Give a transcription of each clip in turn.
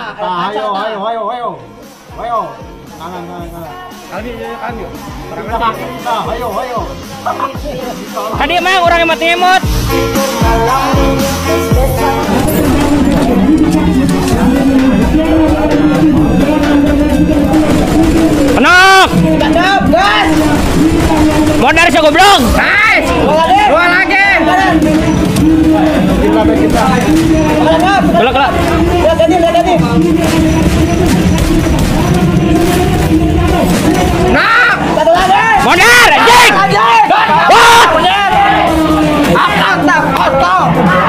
Ayo. Kanan. Kami yuk. Ayo. Tadi emang orang yang mati emot. Penuh. Gas. Modar sih goblok. Nice. Dua lagi. Kita. Kelak. Lihat tadi. Nah, satu lagi. Modar anjing. Wah. Tak kotor.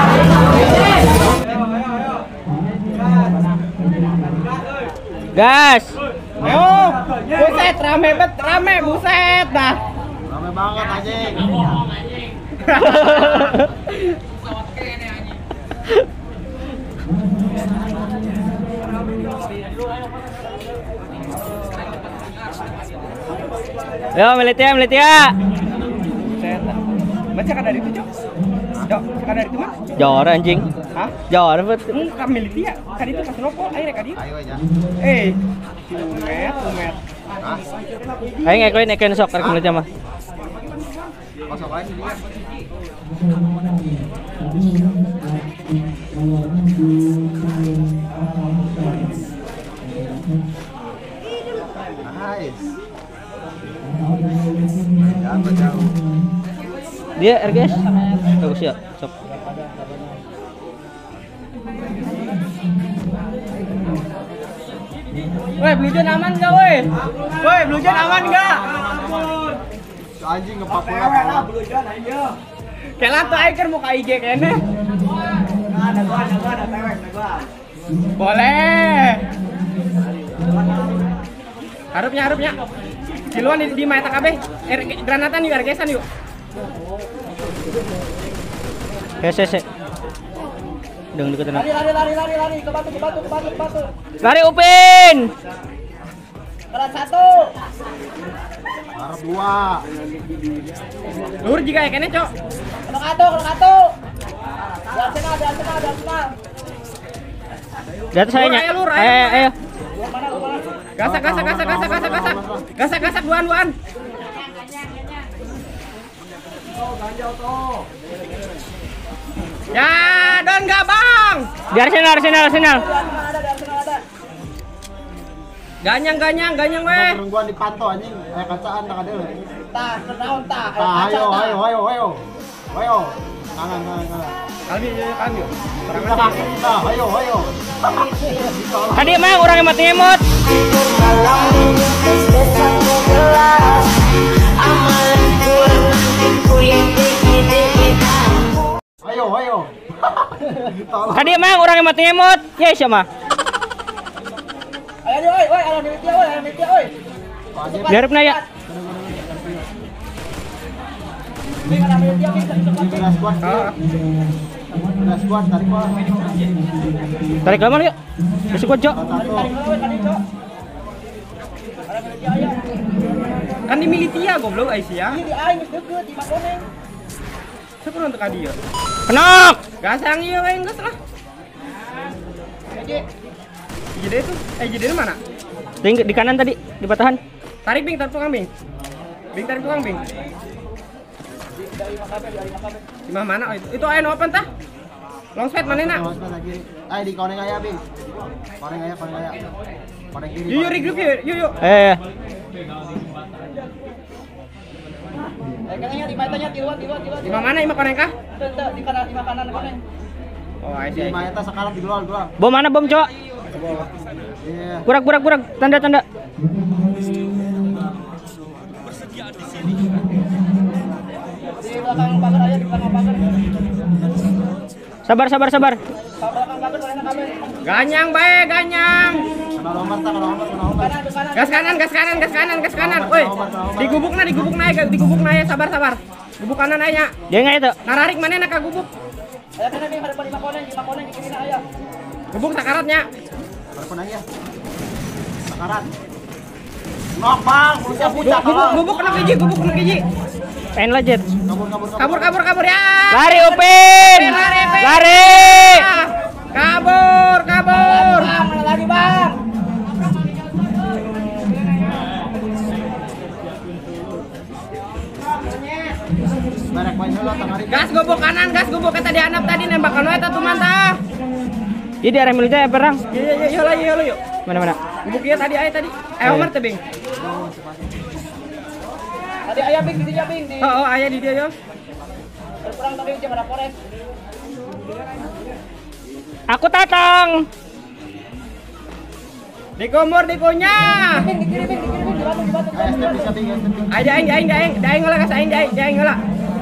Gas. Ayo. Buset, rame buset dah. Rame banget anjing. Yo, militia. Baca kan dari itu, Cok. Cak dari itu mah? Jor anjing. Hah? Jor bet. Enggak militia. Kan itu pas rokok air ka dieu. Ayo aja. Tumet. Aing ekoin sok karek militia mah. Masuk aja dia. Nice. Jangan jauh. Dia RGS. Bagus ya. Sok. Woi, Bluejan aman enggak, woi? Woi, Bluejan aman enggak? Anjing ngepak-pak. Bluejan aja. Kelan tuh aing muka IG kene. Ada gua. Boleh. Harupnya. Kiluan di mata kabeh. Granatan yuk, RGS-an yuk. Hese. Deng deketin. Lari ke batu. Lari Upin. Kelas 1. Harap 2. Luhur jika kene, Cok. Kelas 1. Di Arsenal. Di atas saya nya. Ayo. Gasak duaan. Ya, don enggak, Bang. Di Arsenal. Ganyang weh. Perengguan dipantau anjing. Kayak kacaan tak ada. Tah, kenaon tah. Ayo. Kanan. Kami yuk. Kita. Ayo. Tadi emang orang yang mati emot. Ayo. Tadi emang orang yang mati emot. Ya siapa? Ayo, ala militia, woi. Diharapna ya. Tarik lama yuk. Besok kocok. Kan di militia goblok Aisyah. Iya di aing geus deukeut di Makoneng. Sepuluh untuk dia. Kenok. Gasang ieu we geus lah. Jadi itu, jadi mana? Di kanan tadi, di batahan. Tarik Bing, tarik tukang Bing. Di mana itu? Itu aya open tah? Long speed mana nak? Di koneng aya Bing. Koneng aya. Koneng kiri. Yuk regroup yuk. Kananya di matanya di luar. Di mana ima koneng kah? Di kanan koneng. Oh, di mana sekarang di luar. Bom mana bom, Cok? Iya. Kurang tanda. Di belakang pagar aja, di belakang pagar. Sabar. Belakang pagar soalnya kabel. Ganyang. Kena lompat. Gas kanan. Woi. Digubuk na ya, sabar. Gubuk kanan aya. Dia enggak itu. Nararik mana nak gubuk? Aya kana di hadapan lima koneng di kiri aya. Gubuk sakaratnya. Telepon aja. Sakarat. Nok, Bang, puncak. Gubuk kena hiji. Pengen lanjut. Kabur ya. Lari Upin. Lari. Kabur. Gas gubuk kanan, gas gubuk kata dianap tadi nembakan wae tuh mantap. Jadi arah militer perang. Iya yuk. Mana? Gubuk ieu tadi aya tadi. Omar teh Bing. Tadi aya Bing di dinya Bing di. Oh, aya di dia yo. Perang tadi jeung ada Polres. Aku tatang. Dikumur dikunya. Bing di kiri Bing di batu. Aing ngolah gas aing ngolah.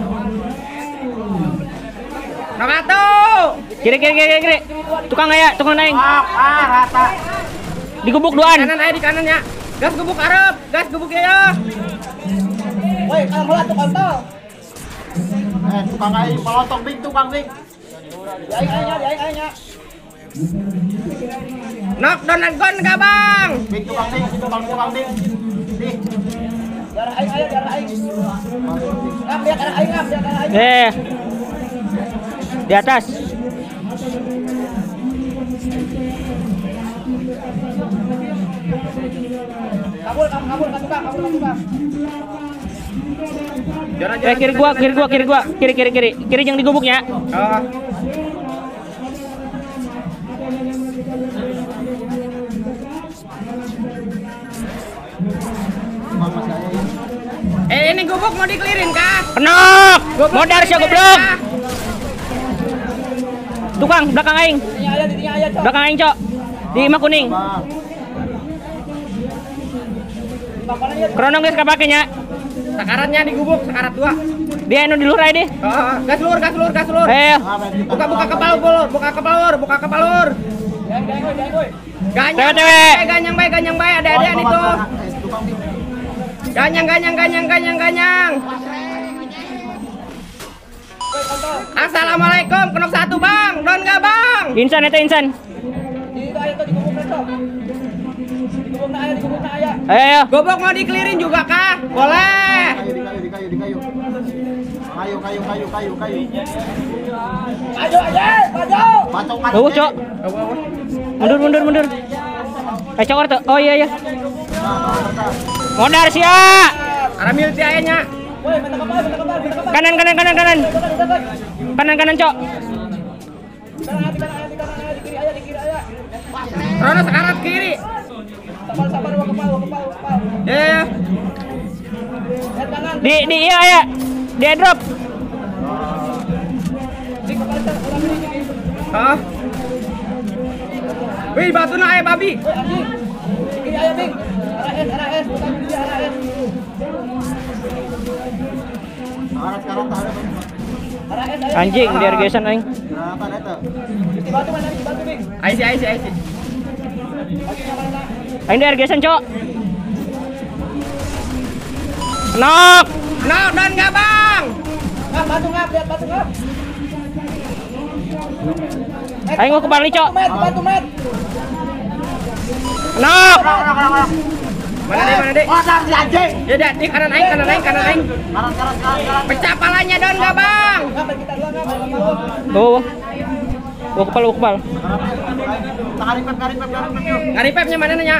Nakato. Kiri. Tukang naik. Rata. Di gubuk duaan. Kanan aya di kanan ya. Gas gubuk arep, gas gubuk ya. Woi, kalau heula tukang tol. Tukang aing pelotong Bing, tukang Bing. Di aing. Nok donan gon ka Bang. Bing tukang Bing. Nih. Darah aing. Ngap dia karena aing. Di atas. Kabur Bang. Kiri gua. Kiri yang di gubuknya. Oh. Ini gubuk mau dikelirin kah? Penok. Modar sih goblok. Tukang belakang aing. Belakang aing, Cok. Di imah kuning. Krono geus kapakenya. Sakaratnya di gubuk, sakarat 2. Dia anu di luar aja deh. Gas lur. Ayo. Buka kepala lur. Ganyang. Tewe. Ganyang bae ada itu. Ganyang. Assalamualaikum, kenok 1 Bang. Don enggak Bang? Insan eta insan. Ayo. Gobok mau dikelirin juga kah? Boleh. Di kayu. Kayu. Maju aja, maju. Bacok. Cok. Mundur. Cok orto. Oh iya. Modar sia. Arah militi ayahnya. Kanan. Kanan, Cok. Rono sekarat kiri. Sabar, kepal. Ya. Di iya ya. Di drop. Wih, batu na aya babi. Anjing di irrigation aing. Aisi. Aing di irrigation, Cok. Nok. Dan enggak Bang? Batu ngap. Aing mau ke Bali, Cok. Batu met. Nok. Mana deh? Modar si anjing. Ya di kanan aing. Kanan. Pecah palanya Don enggak Bang? Tuh. Gua kepal. Ngaripepnya mana nanya?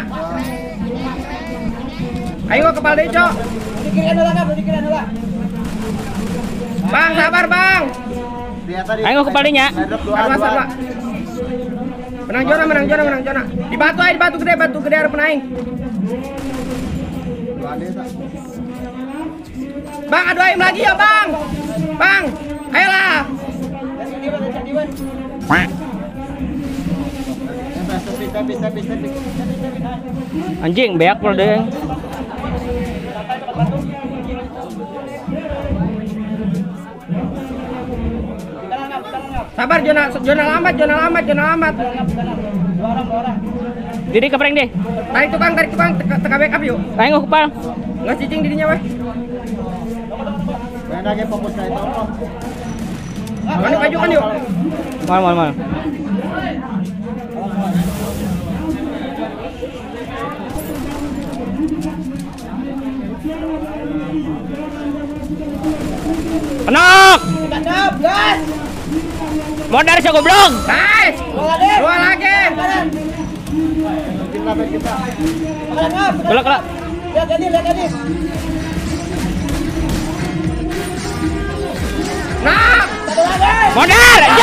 Ayo kepal deh, Cok. Di kirian heula. Bang, sabar, Bang. Aing mau ke Balinya. Sabar. Menang zona. Di batu gede harus menaing. Bang, adu aim lagi ya, Bang. Bang, ayolah. Anjing beak pula deh. Sabar, zona lambat. Jadi kepreng deh. Tarik tukang, teka backup yuk. Aing mau kepal. Nggak cicing dirinya weh. Main lagi fokus kayak itu. Maju kan yuk. Mal. Penok. Kadap, gas. Modar sih goblok. Guys, dua lagi. Kita. Kelak. Lihat tadi. Nah, Modal,